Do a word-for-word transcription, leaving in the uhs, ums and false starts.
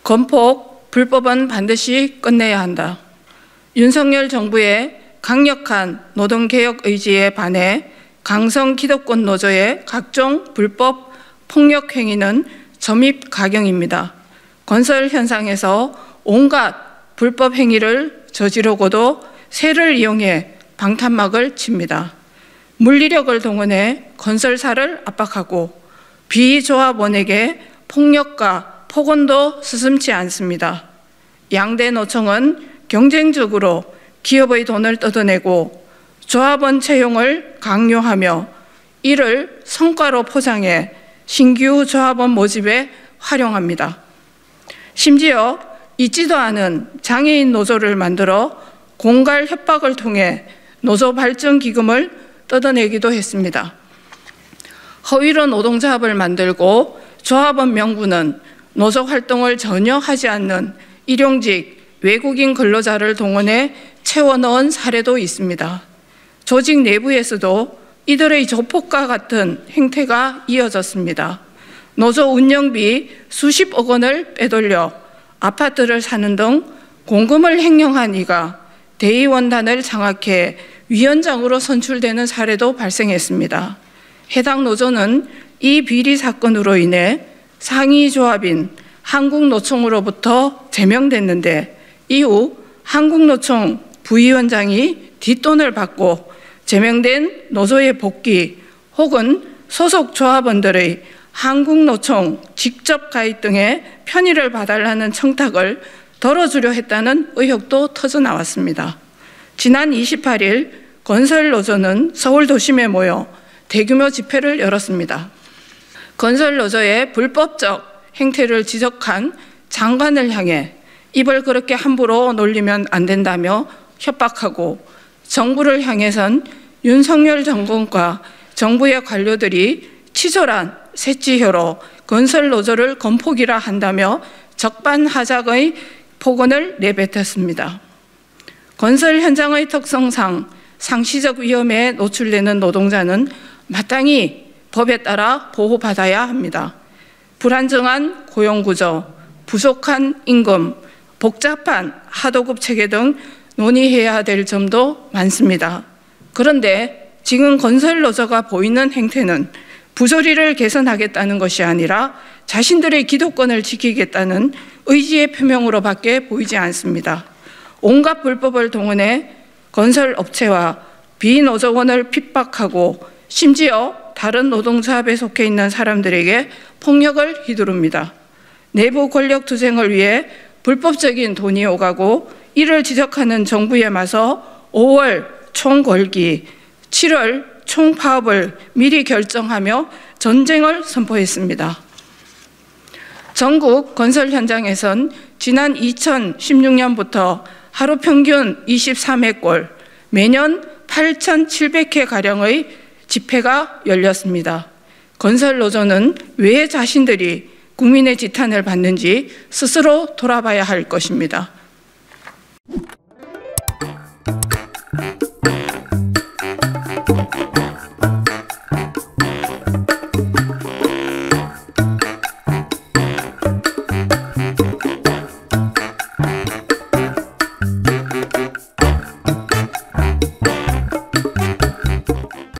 건폭, 불법은 반드시 끝내야 한다. 윤석열 정부의 강력한 노동개혁 의지에 반해 강성 기득권 노조의 각종 불법 폭력 행위는 점입 가경입니다. 건설 현장에서 온갖 불법 행위를 저지르고도 새를 이용해 방탄막을 칩니다. 물리력을 동원해 건설사를 압박하고 비조합원에게 폭력과 폭언도 스슴치 않습니다. 양대 노총은 경쟁적으로 기업의 돈을 뜯어내고 조합원 채용을 강요하며 이를 성과로 포장해 신규 조합원 모집에 활용합니다. 심지어 있지도 않은 장애인 노조를 만들어 공갈 협박을 통해 노조 발전 기금을 뜯어내기도 했습니다. 허위로 노동조합을 만들고 조합원 명부는 노조 활동을 전혀 하지 않는 일용직 외국인 근로자를 동원해 채워넣은 사례도 있습니다. 조직 내부에서도 이들의 조폭과 같은 행태가 이어졌습니다. 노조 운영비 수십억 원을 빼돌려 아파트를 사는 등 공금을 횡령한 이가 대의원단을 장악해 위원장으로 선출되는 사례도 발생했습니다. 해당 노조는 이 비리 사건으로 인해 상위 조합인 한국노총으로부터 제명됐는데 이후 한국노총 부위원장이 뒷돈을 받고 제명된 노조의 복귀 혹은 소속 조합원들의 한국노총 직접 가입 등의 편의를 봐달라는 청탁을 덜어주려 했다는 의혹도 터져나왔습니다. 지난 이십팔 일 건설노조는 서울 도심에 모여 대규모 집회를 열었습니다. 건설노조의 불법적 행태를 지적한 장관을 향해 입을 그렇게 함부로 놀리면 안 된다며 협박하고 정부를 향해선 윤석열 정권과 정부의 관료들이 치졸한 색지효로 건설노조를 건폭이라 한다며 적반하장의 폭언을 내뱉었습니다. 건설 현장의 특성상 상시적 위험에 노출되는 노동자는 마땅히 법에 따라 보호받아야 합니다. 불안정한 고용구조, 부족한 임금, 복잡한 하도급 체계 등 논의해야 될 점도 많습니다. 그런데 지금 건설노조가 보이는 행태는 부조리를 개선하겠다는 것이 아니라 자신들의 기득권을 지키겠다는 의지의 표명으로밖에 보이지 않습니다. 온갖 불법을 동원해 건설업체와 비노조원을 핍박하고 심지어 다른 노동조합에 속해 있는 사람들에게 폭력을 휘두릅니다. 내부 권력 투쟁을 위해 불법적인 돈이 오가고 이를 지적하는 정부에 맞서 오월 총궐기, 칠월 총파업을 미리 결정하며 전쟁을 선포했습니다. 전국 건설 현장에선 지난 이천십육 년부터 하루 평균 이십삼 회꼴, 매년 팔천칠백 회가량의 집회가 열렸습니다. 건설노조는 왜 자신들이 국민의 지탄을 받는지 스스로 돌아봐야 할 것입니다.